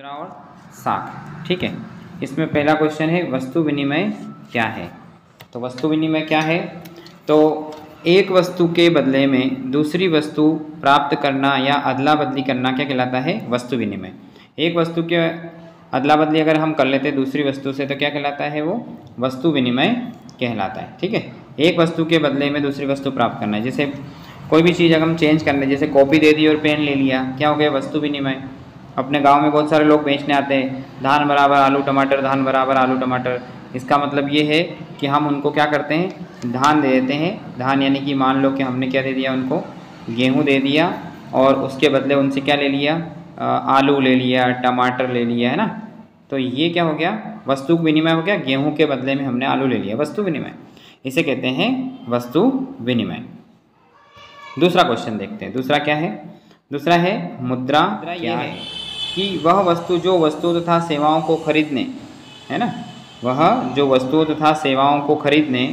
मुद्रा और साख। ठीक है, इसमें पहला क्वेश्चन है वस्तु विनिमय क्या है। तो वस्तु विनिमय क्या है, तो एक वस्तु के बदले में दूसरी वस्तु प्राप्त करना या अदला बदली करना क्या कहलाता है, वस्तु विनिमय। एक वस्तु के अदला बदली अगर हम कर लेते हैं दूसरी वस्तु से तो क्या कहलाता है, वो वस्तु विनिमय कहलाता है। ठीक है, एक वस्तु के बदले में दूसरी वस्तु प्राप्त करना है। जैसे कोई भी चीज़ अगर हम चेंज करने, जैसे कॉपी दे दी और पेन ले लिया, क्या हो गया, वस्तु विनिमय। अपने गांव में बहुत सारे लोग बेचने आते हैं, धान बराबर आलू टमाटर, धान बराबर आलू टमाटर। इसका मतलब ये है कि हम उनको क्या करते हैं, धान दे देते हैं। धान यानी कि मान लो कि हमने क्या दे दिया उनको, गेहूं दे दिया, और उसके बदले उनसे क्या ले लिया, आलू ले लिया, टमाटर ले लिया, है ना। तो ये क्या हो गया, वस्तु विनिमय हो गया। गेहूँ के बदले में हमने आलू ले लिया, वस्तु विनिमय, इसे कहते हैं वस्तु विनिमय। दूसरा क्वेश्चन देखते हैं, दूसरा क्या है। दूसरा है मुद्रा क्या है, कि वह वस्तु जो वस्तुओं तथा सेवाओं को खरीदने, है ना, वह जो वस्तुओं तथा सेवाओं को खरीदने,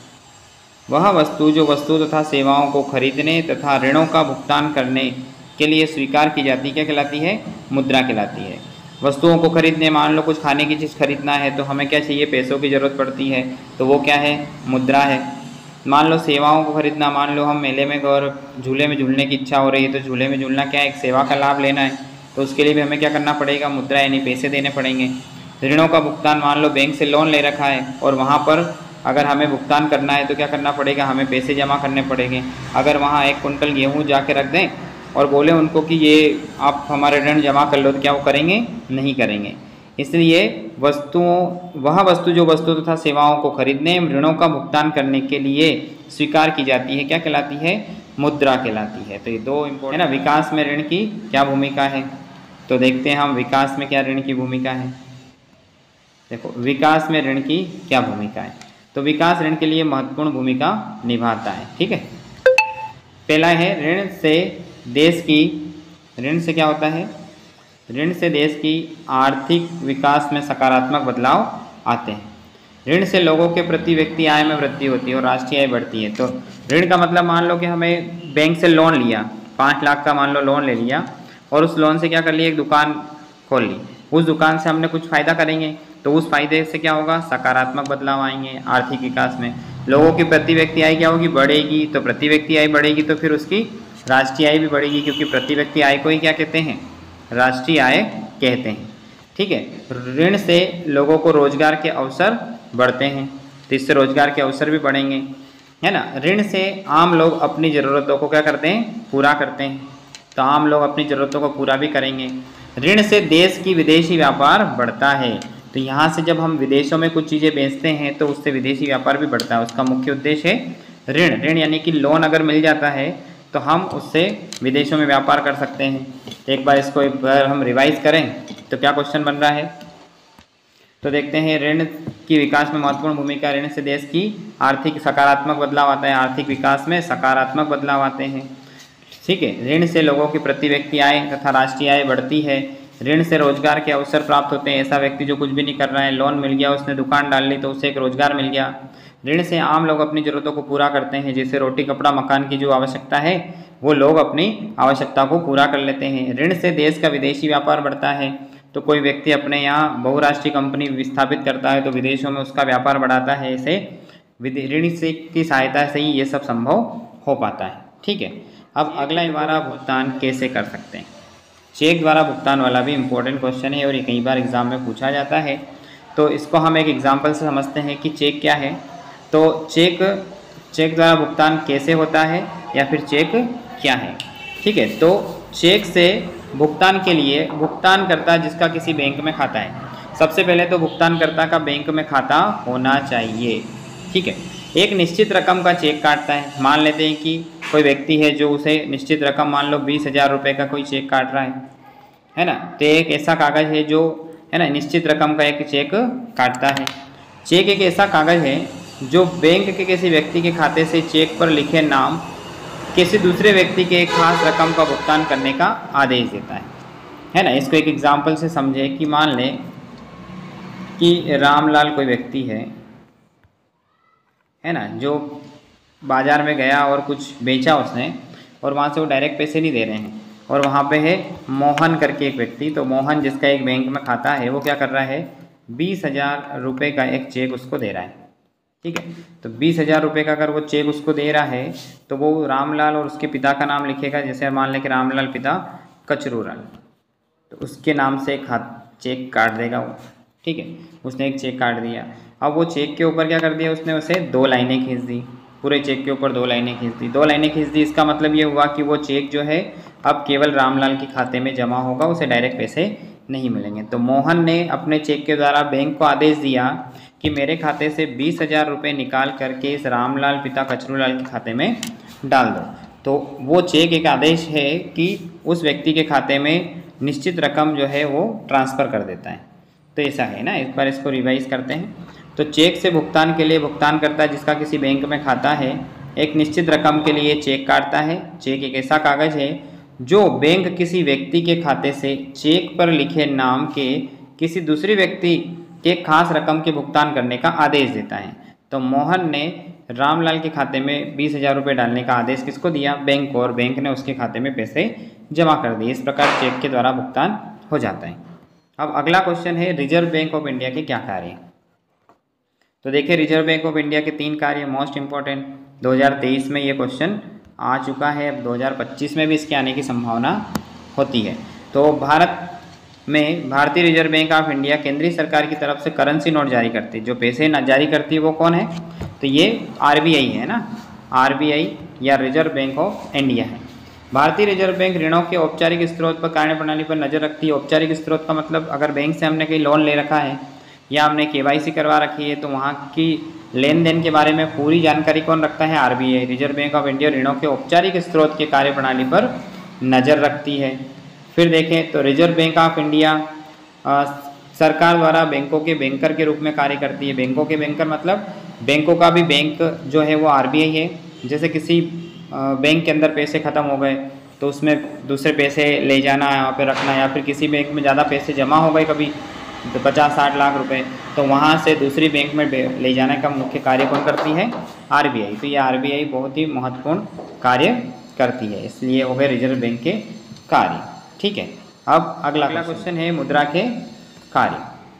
वह वस्तु जो वस्तुओं तथा सेवाओं को खरीदने तथा ऋणों का भुगतान करने के लिए स्वीकार की जाती, क्या कहलाती है, मुद्रा कहलाती है। वस्तुओं को खरीदने, मान लो कुछ खाने की चीज़ खरीदना है तो हमें क्या चाहिए, पैसों की ज़रूरत पड़ती है, तो वो क्या है, मुद्रा है। मान लो सेवाओं को खरीदना, मान लो हम मेले में और झूले में झूलने की इच्छा हो रही है, तो झूले में झूलना क्या है, एक सेवा का लाभ लेना है, तो उसके लिए भी हमें क्या करना पड़ेगा, मुद्रा यानी पैसे देने पड़ेंगे। ऋणों का भुगतान, मान लो बैंक से लोन ले रखा है और वहाँ पर अगर हमें भुगतान करना है तो क्या करना पड़ेगा, हमें पैसे जमा करने पड़ेंगे। अगर वहाँ 1 कुंटल गेहूँ जाके रख दें और बोले उनको कि ये आप हमारे ऋण जमा कर लो, तो क्या वो करेंगे, नहीं करेंगे। इसलिए वस्तुओं, वह वस्तु जो वस्तु तथा सेवाओं को खरीदने, ऋणों का भुगतान करने के लिए स्वीकार की जाती है, क्या कहलाती है, मुद्रा कहलाती है। तो ये दो इम्पोर्टेंट है ना। विकास में ऋण की क्या भूमिका है, तो देखते हैं हम विकास में क्या ऋण की भूमिका है। देखो विकास में ऋण की क्या भूमिका है, तो विकास ऋण के लिए महत्वपूर्ण भूमिका निभाता है। ठीक है, पहला है ऋण से देश की, ऋण से क्या होता है, ऋण से देश की आर्थिक विकास में सकारात्मक बदलाव आते हैं। ऋण से लोगों के प्रति व्यक्ति आय में वृद्धि होती है और राष्ट्रीय आय बढ़ती है। तो ऋण का मतलब, मान लो कि हमें बैंक से लोन लिया, 5 लाख का मान लो लोन ले लिया, और उस लोन से क्या कर लिया, एक दुकान खोल ली। उस दुकान से हमने कुछ फ़ायदा करेंगे, तो उस फायदे से क्या होगा, सकारात्मक बदलाव आएंगे आर्थिक विकास में। लोगों की प्रति व्यक्ति आय क्या होगी, बढ़ेगी, तो प्रति व्यक्ति आय बढ़ेगी तो फिर उसकी राष्ट्रीय आय भी बढ़ेगी, क्योंकि प्रति व्यक्ति आय को ही क्या कहते हैं, राष्ट्रीय आय कहते हैं। ठीक है, ऋण से लोगों को रोजगार के अवसर बढ़ते हैं, तो इससे रोजगार के अवसर भी बढ़ेंगे, है ना। ऋण से आम लोग अपनी ज़रूरतों को क्या करते हैं, पूरा करते हैं, तो आम लोग अपनी ज़रूरतों को पूरा भी करेंगे। ऋण से देश की विदेशी व्यापार बढ़ता है, तो यहाँ से जब हम विदेशों में कुछ चीज़ें बेचते हैं तो उससे विदेशी व्यापार भी बढ़ता है। उसका मुख्य उद्देश्य है ऋण। ऋण यानी कि लोन अगर मिल जाता है तो हम उससे विदेशों में व्यापार कर सकते हैं। एक बार इसको एक बार हम रिवाइज करें तो क्या क्वेश्चन बन रहा है, तो देखते हैं। ऋण की विकास में महत्वपूर्ण भूमिका, ऋण से देश की आर्थिक सकारात्मक बदलाव आता है, आर्थिक विकास में सकारात्मक बदलाव आते हैं। ठीक है, ऋण से लोगों की प्रति व्यक्ति आय तथा राष्ट्रीय आय बढ़ती है। ऋण से रोजगार के अवसर प्राप्त होते हैं, ऐसा व्यक्ति जो कुछ भी नहीं कर रहा है, लोन मिल गया, उसने दुकान डाल ली तो उसे एक रोजगार मिल गया। ऋण से आम लोग अपनी ज़रूरतों को पूरा करते हैं, जैसे रोटी कपड़ा मकान की जो आवश्यकता है वो लोग अपनी आवश्यकता को पूरा कर लेते हैं। ऋण से देश का विदेशी व्यापार बढ़ता है, तो कोई व्यक्ति अपने यहाँ बहुराष्ट्रीय कंपनी स्थापित करता है तो विदेशों में उसका व्यापार बढ़ाता है। ऐसे ऋण से की सहायता से ही ये सब संभव हो पाता है। ठीक है, अब अगला द्वारा भुगतान कैसे कर सकते हैं। चेक द्वारा भुगतान वाला भी इम्पोर्टेंट क्वेश्चन है और ये कई बार एग्जाम में पूछा जाता है, तो इसको हम एक एग्जाम्पल से समझते हैं कि चेक क्या है। तो चेक द्वारा भुगतान कैसे होता है या फिर चेक क्या है। ठीक है, तो चेक से भुगतान के लिए भुगतानकर्ता जिसका किसी बैंक में खाता है, सबसे पहले तो भुगतानकर्ता का बैंक में खाता होना चाहिए। ठीक है, एक निश्चित रकम का चेक काटता है। मान लेते हैं कि कोई व्यक्ति है जो उसे निश्चित रकम, मान लो 20,000 रुपये का कोई चेक काट रहा है ना। तो एक ऐसा कागज़ है जो, है ना, निश्चित रकम का एक चेक काटता है। चेक एक ऐसा कागज़ है जो बैंक के किसी व्यक्ति के खाते से चेक पर लिखे नाम किसी दूसरे व्यक्ति के एक खास रकम का भुगतान करने का आदेश देता है ना। इसको एक एग्जाम्पल से समझे कि मान लें कि रामलाल कोई व्यक्ति है ना, जो बाज़ार में गया और कुछ बेचा उसने, और वहाँ से वो डायरेक्ट पैसे नहीं दे रहे हैं, और वहाँ पे है मोहन करके एक व्यक्ति। तो मोहन जिसका एक बैंक में खाता है वो क्या कर रहा है, 20,000 रुपये का एक चेक उसको दे रहा है। ठीक है, तो 20,000 रुपये का अगर वो चेक उसको दे रहा है तो वो रामलाल और उसके पिता का नाम लिखेगा। जैसे मान लें कि रामलाल पिता कचरूलाल, तो उसके नाम से एक चेक काट देगा वो। ठीक है, उसने एक चेक काट दिया। अब वो चेक के ऊपर क्या कर दिया उसने, उसे 2 लाइनें खींच दी, पूरे चेक के ऊपर 2 लाइनें खींच दी। 2 लाइनें खींच दी, इसका मतलब ये हुआ कि वो चेक जो है अब केवल रामलाल के खाते में जमा होगा, उसे डायरेक्ट पैसे नहीं मिलेंगे। तो मोहन ने अपने चेक के द्वारा बैंक को आदेश दिया कि मेरे खाते से 20,000 रुपये निकाल करके इस रामलाल पिता कचरूलाल के खाते में डाल दो। तो वो चेक एक आदेश है कि उस व्यक्ति के खाते में निश्चित रकम जो है वो ट्रांसफ़र कर देता है। तो ऐसा है ना, एक बार इसको रिवाइज करते हैं। तो चेक से भुगतान के लिए भुगतानकर्ता जिसका किसी बैंक में खाता है एक निश्चित रकम के लिए चेक काटता है। चेक एक ऐसा कागज़ है जो बैंक किसी व्यक्ति के खाते से चेक पर लिखे नाम के किसी दूसरे व्यक्ति के खास रकम के भुगतान करने का आदेश देता है। तो मोहन ने रामलाल के खाते में 20,000 रुपये डालने का आदेश किसको दिया, बैंक को, और बैंक ने उसके खाते में पैसे जमा कर दिए। इस प्रकार चेक के द्वारा भुगतान हो जाता है। अब अगला क्वेश्चन है रिजर्व बैंक ऑफ इंडिया के क्या कार्य हैं। तो देखिए रिजर्व बैंक ऑफ इंडिया के 3 कार्य मोस्ट इंपॉर्टेंट। 2023 में ये क्वेश्चन आ चुका है, अब 2025 में भी इसके आने की संभावना होती है। तो भारत में भारतीय रिजर्व बैंक ऑफ इंडिया केंद्रीय सरकार की तरफ से करेंसी नोट जारी करती है। जो पैसे जारी करती है वो कौन है, तो ये RBI है ना, RBI या रिजर्व बैंक ऑफ इंडिया है। भारतीय रिजर्व बैंक ऋणों के औपचारिक स्रोत पर कार्यप्रणाली पर नज़र रखती है। औपचारिक स्रोत का मतलब अगर बैंक से हमने कहीं लोन ले रखा है या हमने KYC करवा रखी है तो वहाँ की लेन देन के बारे में पूरी जानकारी कौन रखता है, RBI Reserve Bank of India ऋणों के औपचारिक स्रोत के कार्यप्रणाली पर नज़र रखती है। फिर देखें तो रिजर्व बैंक ऑफ इंडिया सरकार द्वारा बैंकों के बैंकर के रूप में कार्य करती है। बैंकों के बैंकर मतलब बैंकों का भी बैंक जो है वो RBI है। जैसे किसी बैंक के अंदर पैसे ख़त्म हो गए तो उसमें दूसरे पैसे ले जाना, यहाँ पे रखना, या फिर किसी बैंक में ज़्यादा पैसे जमा हो गए कभी तो 50-60 लाख रुपए, तो वहाँ से दूसरी बैंक में ले जाने का मुख्य कार्य कौन करती है, RBI। तो ये RBI बहुत ही महत्वपूर्ण कार्य करती है, इसलिए हो गए रिजर्व बैंक के कार्य। ठीक है, अब अगला क्वेश्चन है मुद्रा के कार्य,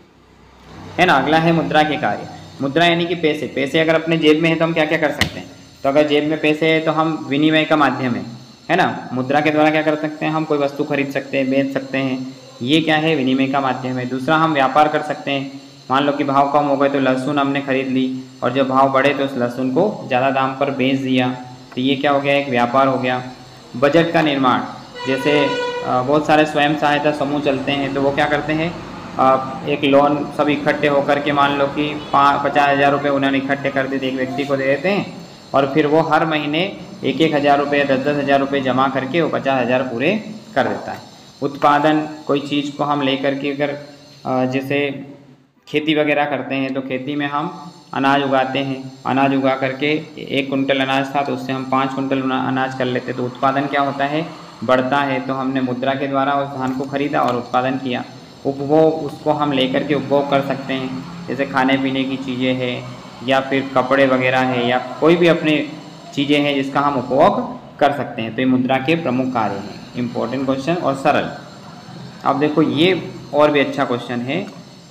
है ना। अगला है मुद्रा के कार्य। मुद्रा यानी कि पैसे। पैसे अगर अपने जेब में है तो हम क्या क्या कर सकते हैं, तो अगर जेब में पैसे है तो हम विनिमय का माध्यम है ना। मुद्रा के द्वारा क्या कर सकते हैं, हम कोई वस्तु खरीद सकते हैं, बेच सकते हैं, ये क्या है, विनिमय का माध्यम है। दूसरा हम व्यापार कर सकते हैं। मान लो कि भाव कम हो गए तो लहसुन हमने खरीद ली और जब भाव बढ़े तो उस लहसुन को ज़्यादा दाम पर बेच दिया, तो ये क्या हो गया, एक व्यापार हो गया। बजट का निर्माण, जैसे बहुत सारे स्वयं सहायता समूह चलते हैं तो वो क्या करते हैं, एक लोन सब इकट्ठे होकर के मान लो कि 50,000 रुपये उन्होंने इकट्ठे कर दिए, एक व्यक्ति को दे देते हैं और फिर वो हर महीने 1-1 हज़ार रुपये 10-10 हज़ार रुपये जमा करके वो 50,000 पूरे कर देता है। उत्पादन, कोई चीज़ को हम लेकर के अगर जैसे खेती वगैरह करते हैं तो खेती में हम अनाज उगाते हैं, अनाज उगा करके 1 कुंटल अनाज था तो उससे हम 5 कुंटल अनाज कर लेते, तो उत्पादन क्या होता है, बढ़ता है। तो हमने मुद्रा के द्वारा उस धान को खरीदा और उत्पादन किया। उपभोग, उसको हम लेकर के उपभोग कर सकते हैं, जैसे खाने पीने की चीज़ें हैं या फिर कपड़े वगैरह है या कोई भी अपने चीज़ें हैं जिसका हम उपभोग कर सकते हैं। तो ये मुद्रा के प्रमुख कार्य हैं। इम्पोर्टेंट क्वेश्चन और सरल। अब देखो ये और भी अच्छा क्वेश्चन है,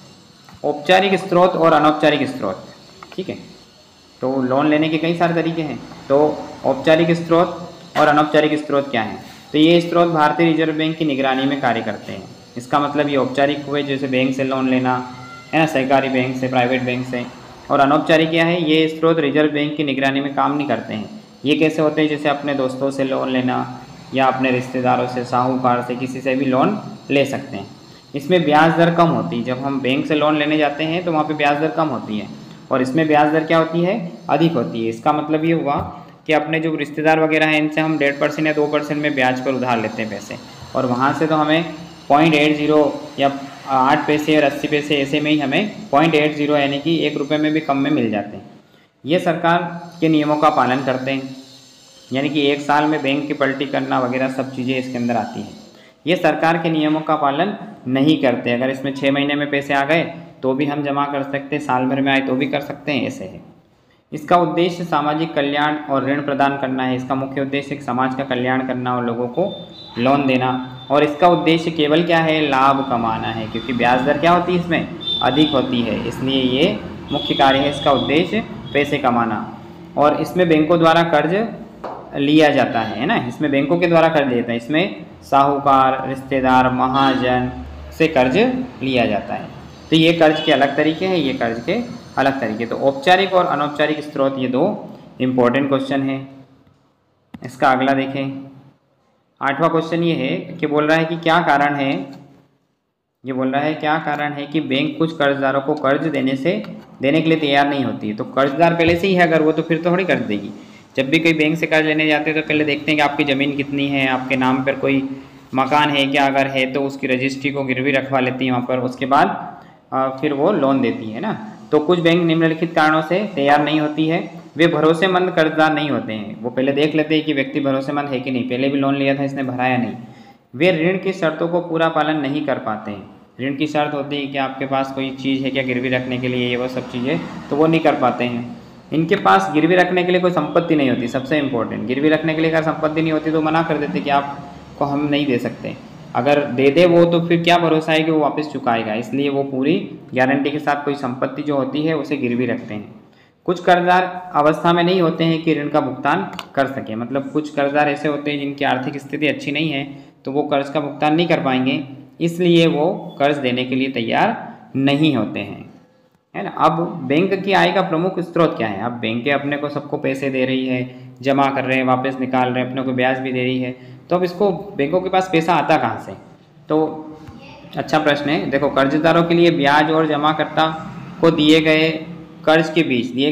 औपचारिक स्रोत और अनौपचारिक स्रोत। ठीक है, तो लोन लेने के कई सारे तरीके हैं, तो औपचारिक स्रोत और अनौपचारिक स्रोत क्या हैं, तो ये स्रोत भारतीय रिजर्व बैंक की निगरानी में कार्य करते हैं। इसका मतलब ये औपचारिक हुए, जैसे बैंक से लोन लेना है ना, सरकारी बैंक से, प्राइवेट बैंक से। और अनौपचारिक क्या है, ये स्रोत रिजर्व बैंक की निगरानी में काम नहीं करते हैं। ये कैसे होते हैं, जैसे अपने दोस्तों से लोन लेना या अपने रिश्तेदारों से, साहूकार से, किसी से भी लोन ले सकते हैं। इसमें ब्याज दर कम होती है। जब हम बैंक से लोन लेने जाते हैं तो वहाँ पे ब्याज दर कम होती है और इसमें ब्याज दर क्या होती है, अधिक होती है। इसका मतलब ये हुआ कि अपने जो रिश्तेदार वगैरह हैं इनसे हम 1.5% या 2% में ब्याज पर उधार लेते हैं पैसे, और वहाँ से तो हमें 0.80 या 8 पैसे और 80 पैसे ऐसे में ही हमें 0.80 यानी कि 1 रुपये में भी कम में मिल जाते हैं। ये सरकार के नियमों का पालन करते हैं, यानी कि 1 साल में बैंक की पलटी करना वगैरह सब चीज़ें इसके अंदर आती हैं। ये सरकार के नियमों का पालन नहीं करते। अगर इसमें 6 महीने में पैसे आ गए तो भी हम जमा कर सकते हैं, साल भर में आए तो भी कर सकते हैं, ऐसे है। इसका उद्देश्य सामाजिक कल्याण और ऋण प्रदान करना है। इसका मुख्य उद्देश्य एक समाज का कल्याण करना और लोगों को लोन देना। और इसका उद्देश्य केवल क्या है, लाभ कमाना है, क्योंकि ब्याज दर क्या होती है इसमें, अधिक होती है, इसलिए ये मुख्य कार्य है। इसका उद्देश्य पैसे कमाना। और इसमें बैंकों द्वारा कर्ज लिया जाता है ना, इसमें बैंकों के द्वारा कर्ज लेता है। इसमें साहूकार, रिश्तेदार, महाजन से कर्ज लिया जाता है। तो ये कर्ज के अलग तरीके हैं, ये कर्ज के अलग तरीके। तो औपचारिक और अनौपचारिक स्रोत, ये दो इम्पोर्टेंट क्वेश्चन है। इसका अगला देखें, 8वां क्वेश्चन ये है कि बोल रहा है कि क्या कारण है, ये बोल रहा है क्या कारण है कि बैंक कुछ कर्जदारों को कर्ज देने के लिए तैयार नहीं होती है। तो कर्जदार पहले से ही है अगर वो, तो फिर तो थोड़ी कर्ज देगी। जब भी कोई बैंक से कर्ज लेने जाते हैं तो पहले देखते हैं कि आपकी ज़मीन कितनी है, आपके नाम पर कोई मकान है क्या, अगर है तो उसकी रजिस्ट्री को गिरवी रखवा लेती है वहाँ पर, उसके बाद फिर वो लोन देती है ना। तो कुछ बैंक निम्नलिखित कारणों से तैयार नहीं होती है। वे भरोसेमंद कर्जदार नहीं होते हैं, वो पहले देख लेते हैं कि व्यक्ति भरोसेमंद है कि नहीं, पहले भी लोन लिया था इसने भराया नहीं। वे ऋण की शर्तों को पूरा पालन नहीं कर पाते हैं। ऋण की शर्त होती है कि आपके पास कोई चीज़ है क्या गिरवी रखने के लिए, ये वो सब चीज़ें, तो वो नहीं कर पाते हैं। इनके पास गिरवी रखने के लिए कोई संपत्ति नहीं होती, सबसे इंपॉर्टेंट, गिरवी रखने के लिए अगर संपत्ति नहीं होती तो मना कर देते कि आपको हम नहीं दे सकते। अगर दे दे वो तो फिर क्या भरोसा है कि वो वापस चुकाएगा, इसलिए वो पूरी गारंटी के साथ कोई संपत्ति जो होती है उसे गिरवी रखते हैं। कुछ कर्जदार अवस्था में नहीं होते हैं कि ऋण का भुगतान कर सके, मतलब कुछ कर्जदार ऐसे होते हैं जिनकी आर्थिक स्थिति अच्छी नहीं है तो वो कर्ज का भुगतान नहीं कर पाएंगे, इसलिए वो कर्ज देने के लिए तैयार नहीं होते हैं, है ना। अब बैंक की आय का प्रमुख स्रोत क्या है, अब बैंकें अपने को सबको पैसे दे रही है, जमा कर रहे हैं, वापस निकाल रहे हैं, अपने को ब्याज भी दे रही है, तो अब इसको बैंकों के पास पैसा आता कहाँ से। तो अच्छा प्रश्न है। देखो, कर्जदारों के लिए ब्याज और जमाकर्ता को दिए गए कर्ज के बीच दिए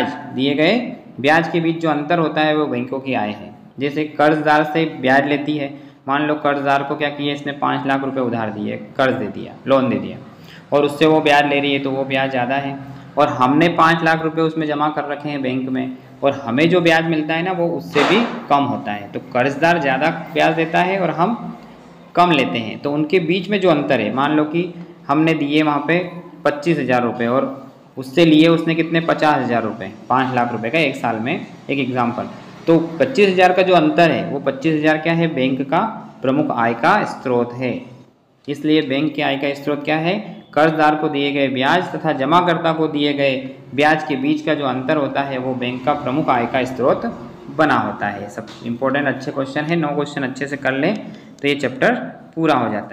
गए ब्याज के बीच जो अंतर होता है वो बैंकों की आय है। जैसे कर्जदार से ब्याज लेती है, मान लो कर्जदार को क्या किया, इसने 5 लाख रुपए उधार दिए, कर्ज दे दिया, लोन दे दिया, और उससे वो ब्याज ले रही है तो वो ब्याज ज़्यादा है, और हमने 5 लाख रुपए उसमें जमा कर रखे हैं बैंक में, और हमें जो ब्याज मिलता है ना वो उससे भी कम होता है। तो कर्जदार ज़्यादा ब्याज देता है और हम कम लेते हैं, तो उनके बीच में जो अंतर है, मान लो कि हमने दिए वहाँ पे 25,000 रुपये और उससे लिए उसने कितने, 50,000 रुपये, 5 लाख रुपए का एक साल में, एक एग्जाम्पल। तो 25,000 का जो अंतर है वो 25,000 क्या है, बैंक का प्रमुख आय का स्रोत है। इसलिए बैंक की आय का स्रोत क्या है, कर्जदार को दिए गए ब्याज तथा जमाकर्ता को दिए गए ब्याज के बीच का जो अंतर होता है वो बैंक का प्रमुख आय का स्रोत बना होता है। सब इंपॉर्टेंट अच्छे क्वेश्चन है, 9 क्वेश्चन अच्छे से कर लें तो ये चैप्टर पूरा हो जाता है।